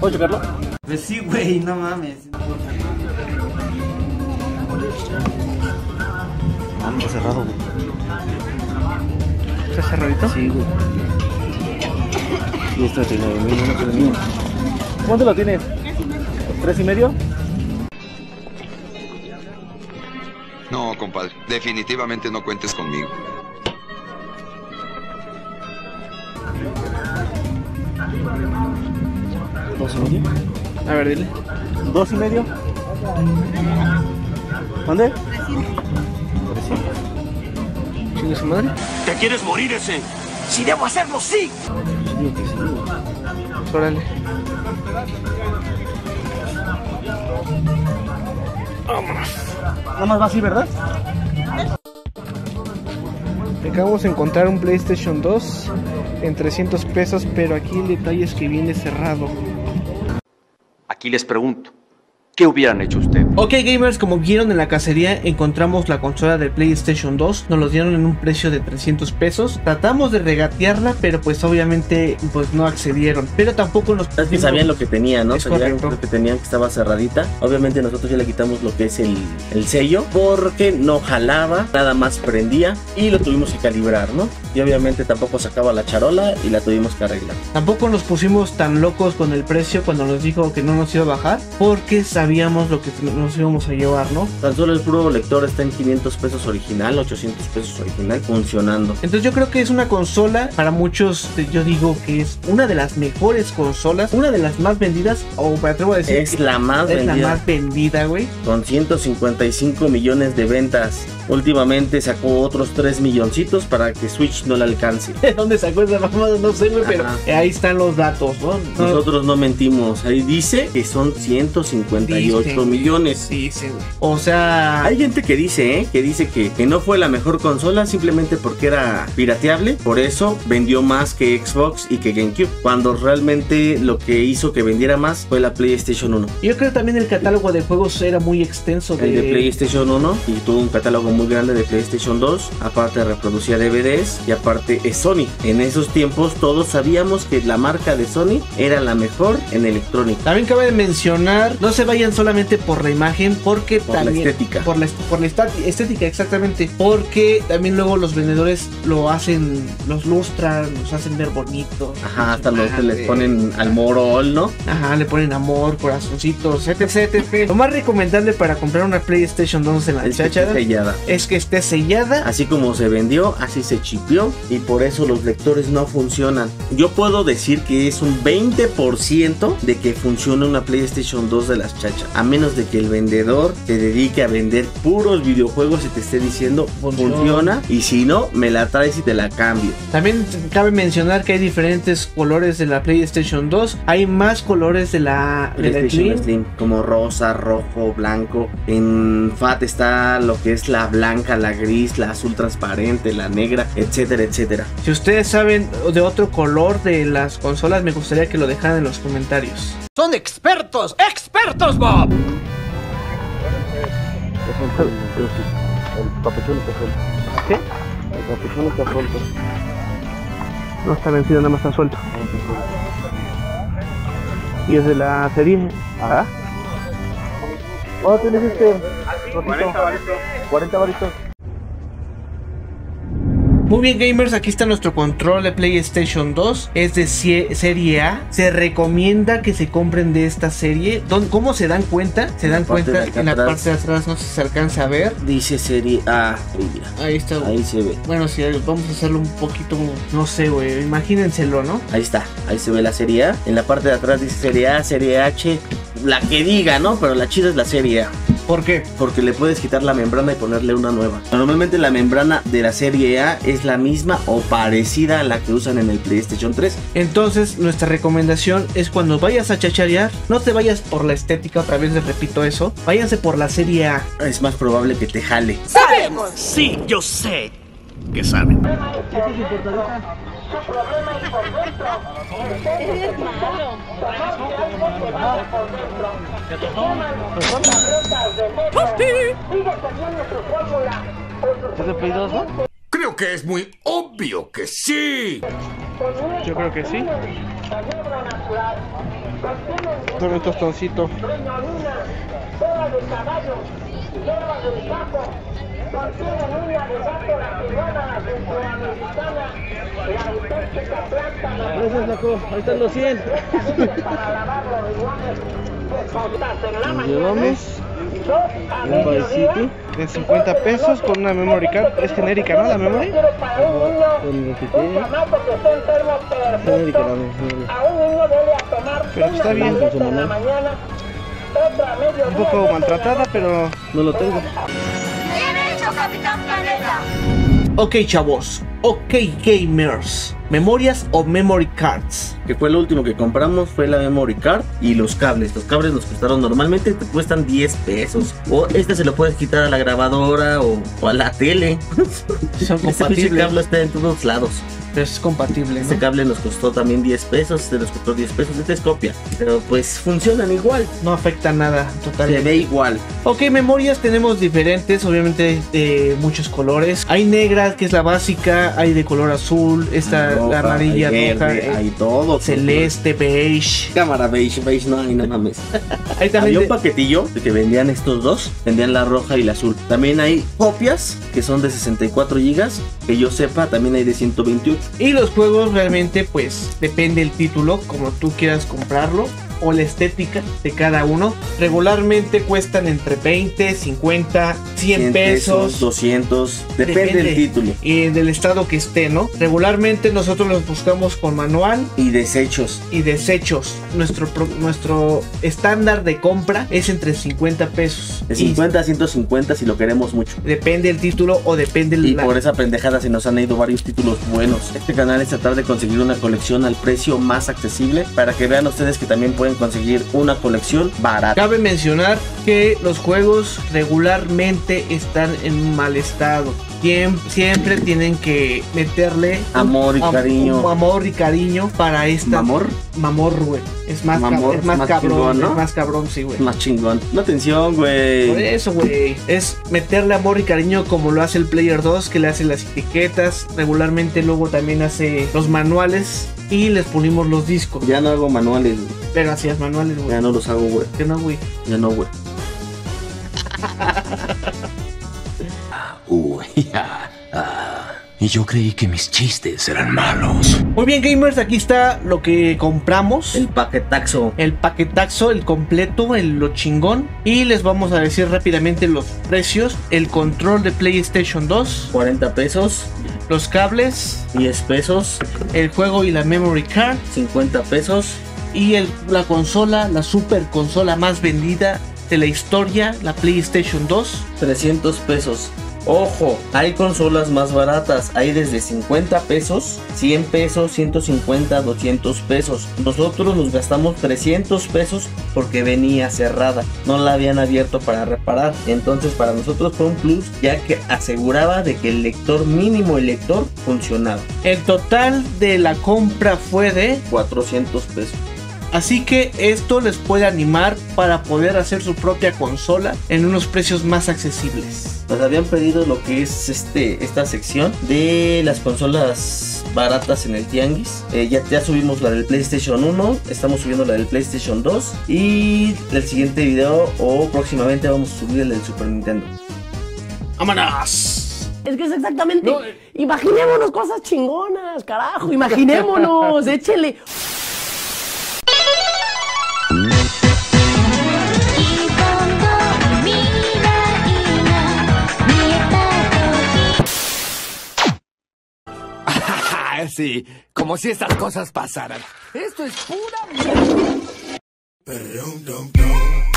¿Puedo checarlo? Pues sí, güey, no mames. Está cerrado, güey. ¿Está cerradito? Sí, güey. Y esto es 39.000, no sé mío. ¿Cuánto lo tienes? ¿3.5? No, compadre, definitivamente no cuentes conmigo. ¿2.5? A ver, dile. ¿2.5? ¿Dónde? 300. ¿Chingue su madre? ¿Te quieres morir ese? Si debo hacerlo, sí. Digo que sí, güey. Órale. Vámonos. Nada más va así, ¿verdad? Acabamos de encontrar un PlayStation 2 en 300 pesos, pero aquí el detalle es que viene cerrado. Aquí les pregunto, ¿qué hubieran hecho ustedes? Ok gamers, como vieron en la cacería, encontramos la consola de PlayStation 2. Nos lo dieron en un precio de 300 pesos. Tratamos de regatearla, pero pues obviamente pues no accedieron. Pero tampoco nos... Es que sabían lo que tenían, ¿no? Es Sabían correcto. lo que tenían, que estaba cerradita. Obviamente nosotros ya le quitamos lo que es el sello, porque no jalaba, nada más prendía y lo tuvimos que calibrar, ¿no? Y obviamente tampoco sacaba la charola y la tuvimos que arreglar. Tampoco nos pusimos tan locos con el precio cuando nos dijo que no nos iba a bajar, porque sabíamos lo que nos íbamos a llevar, ¿no? Tan solo el puro lector está en 500 pesos original, 800 pesos original, funcionando. Entonces yo creo que es una consola, para muchos yo digo que es una de las mejores consolas, una de las más vendidas, o me atrevo a decir Es que la más es vendida. la más vendida, güey. Con 155 millones de ventas. Últimamente sacó otros 3 milloncitos para que Switch no la alcance. ¿De dónde sacó esa mamada? No sé, güey, pero Ajá. ahí están los datos, ¿no? Nosotros no mentimos. Ahí dice que son 158 millones. Dice, güey. O sea... Hay gente que dice, que no fue la mejor consola simplemente porque era pirateable. Por eso vendió más que Xbox y que GameCube. Cuando realmente lo que hizo que vendiera más fue la PlayStation 1. Yo creo que también el catálogo de juegos era muy extenso. El de PlayStation 1 y tuvo un catálogo muy grande de PlayStation 2. Aparte reproducía DVDs y aparte es Sony. En esos tiempos todos sabíamos que la marca de Sony era la mejor en electrónica. También cabe de mencionar, no se vayan solamente por la imagen, porque Por también... la estética. Por la estética, exactamente. Porque también luego los vendedores lo hacen, los lustran, los hacen ver bonitos. Ajá, hasta los que les ponen al morol, ¿no? Ajá, le ponen amor, corazoncitos, etc, etc. Lo más recomendable para comprar una PlayStation 2 en la Es que esté cháchara sellada. es que esté sellada. Así como se vendió, así se chipió y por eso los lectores no funcionan. Yo puedo decir que es un 20% de que funcione una PlayStation 2 de las chachas. A menos de que el vendedor te dedique a vender puros videojuegos y te esté diciendo funciona. Y si no, me la traes y te la cambio. También cabe mencionar que hay diferentes colores de la PlayStation 2. Hay más colores de la PlayStation Slim, como rosa, rojo, blanco. En FAT está lo que es la blanca, la gris, la azul transparente, la negra, etcétera, etcétera. Si ustedes saben de otro color de las consolas, me gustaría que lo dejaran en los comentarios. ¡Son expertos! ¡Expertos, Bob! El capuchón está suelto. ¿Qué? El capuchón está suelto. No está vencido, nada más está suelto. Y es de la serie. ¿Ah? ¿Cuánto tienes este? 40 varitos. Muy bien gamers, aquí está nuestro control de PlayStation 2. Es de serie A. Se recomienda que se compren de esta serie. ¿Cómo se dan cuenta? Se dan cuenta en la parte de atrás, no sé si se alcanza a ver. Dice serie A. Mira, Ahí está. ahí se ve. Bueno, si vamos a hacerlo un poquito, no sé, güey. Imagínenselo, ¿no? Ahí está, ahí se ve la serie A. En la parte de atrás dice serie A, serie H, la que diga, ¿no? Pero la chida es la serie A. ¿Por qué? Porque le puedes quitar la membrana y ponerle una nueva. Normalmente la membrana de la serie A es la misma o parecida a la que usan en el PlayStation 3. Entonces, nuestra recomendación es cuando vayas a chacharear, no te vayas por la estética, otra vez les repito eso. Váyanse por la serie A. Es más probable que te jale. ¡Sabemos! Sí, yo sé que saben. Eres malo. ¿Es de Play 2, no? Creo que es muy obvio que sí. Yo creo que sí. Con un tostoncito. Gracias, loco. Ahí están los 100. Nos llevamos un Vice City De 50 pesos con una memory card. Es genérica, ¿no? La memory. con lo que tiene. Genérica la memoria. Pero está bien. Con su manual. Un poco maltratada, pero... No lo tengo. ¡Bien hecho, Capitán Planeta! Ok, chavos. Ok, gamers. ¿Memorias o memory cards? Que fue lo último que compramos, fue la memory card y los cables. Los cables nos costaron, normalmente te cuestan 10 pesos. O este se lo puedes quitar a la grabadora o a la tele. Son Este pinche compatibles. cable está en todos lados. Pero es compatible, Este ¿no? cable nos costó también 10 pesos, este nos costó 10 pesos, este es copia. Pero pues funcionan igual, No afecta nada, se totalmente. ve igual. Ok, memorias tenemos diferentes, obviamente de muchos colores. Hay negra, que es la básica, hay de color azul, esta Roja, la amarilla, hay roja, verde, hay todo. celeste, beige. Cámara beige, beige no hay, no mames. Hay también Había un de- paquetillo de que vendían estos dos, vendían la roja y la azul. También hay copias que son de 64 gigas, que yo sepa, también hay de 128. y los juegos realmente pues depende el título, como tú quieras comprarlo, o la estética de cada uno. Regularmente cuestan entre 20, 50, 100 pesos. 200, depende del título. Y del estado que esté, ¿no? Regularmente nosotros los buscamos con manual Y desechos. y desechos. Nuestro estándar de compra es entre 50 pesos. De Y 50 a 150 si lo queremos mucho. depende el título o depende Y la... por esa pendejada se nos han ido varios títulos buenos. Este canal es tratar de conseguir una colección al precio más accesible para que vean ustedes que también pueden conseguir una colección barata. Cabe mencionar que los juegos regularmente están en un mal estado. Siempre tienen que meterle Amor y cariño. un amor y cariño para esta Mamor, mamor, güey. Es más, Mamor, es más más cabrón, chingón, ¿no? es más cabrón, sí, güey. más chingón. No atención, Por güey. eso, güey. Es meterle amor y cariño como lo hace el Player 2, que le hace las etiquetas. Regularmente luego también hace los manuales y les pulimos los discos. Ya no hago manuales, güey. Pero hacías manuales, güey. Ya no los hago, güey. Que no, güey. Ya no, güey. Y yo creí que mis chistes eran malos. Muy bien, gamers, aquí está lo que compramos. El paquetaxo. El paquetaxo, el completo, lo chingón. Y les vamos a decir rápidamente los precios. El control de PlayStation 2, 40 pesos, los cables, 10 pesos, el juego y la memory card. 50 pesos. Y la consola, la super consola más vendida de la historia, la PlayStation 2. 300 pesos. Ojo, hay consolas más baratas, hay desde 50 pesos, 100 pesos, 150, 200 pesos. Nosotros nos gastamos 300 pesos porque venía cerrada, no la habían abierto para reparar. Entonces para nosotros fue un plus, ya que aseguraba de que el lector, mínimo el lector, funcionaba. El total de la compra fue de... 400 pesos. Así que esto les puede animar para poder hacer su propia consola en unos precios más accesibles. Nos habían pedido lo que es esta sección de las consolas baratas en el tianguis. Ya subimos la del PlayStation 1, estamos subiendo la del PlayStation 2 y el siguiente video o próximamente vamos a subir el del Super Nintendo. ¡Vámonos! Es que es exactamente. Imaginémonos cosas chingonas, carajo. Imaginémonos, échele. Sí, como si estas cosas pasaran. Esto es pura mierda.